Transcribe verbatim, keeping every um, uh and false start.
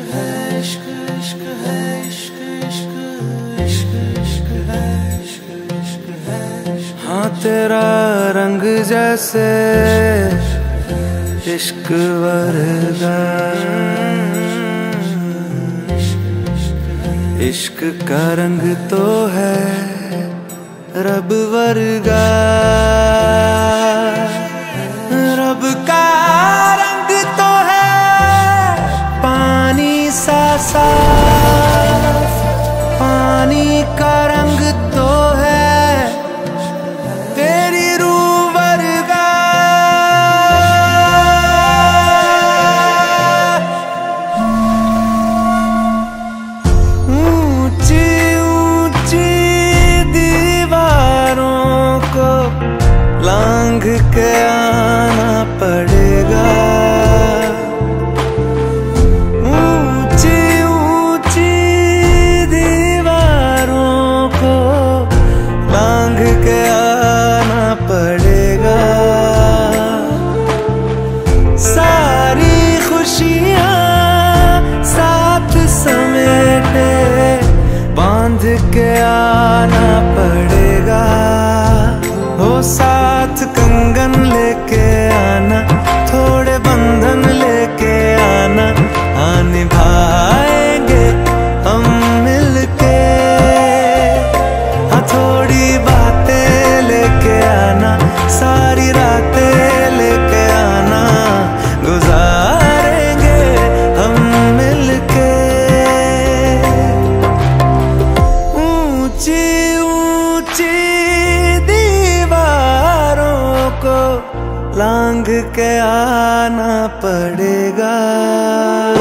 है इश्क इश्क है इश्क इश्क इश्क इश्क है इश्क इश्क है। हाँ तेरा रंग जैसे इश्क वर्गा, इश्क का रंग तो है रब वर्गा। रब का रंग तो है पानी सा साफ, पानी का रंग तो है तेरी रूह वर्गा। ऊंची ऊंची दीवारों को लांघ के आना पड़ेगा। ऊंची ऊंची दीवारों को लांघ के आना पड़ेगा। सारी खुशियाँ साथ समेटे बांध के आना पड़ेगा। हो साथ कंगन लेके आना, थोड़े बंधन लेके आना, हाँ निभाएंगे हम मिलके। हाँ थोड़ी बातें लेके आना, सारी रातें लेके आना, गुजारेंगे हम मिलके। ऊंची ऊंची को लांघ के आना पड़ेगा।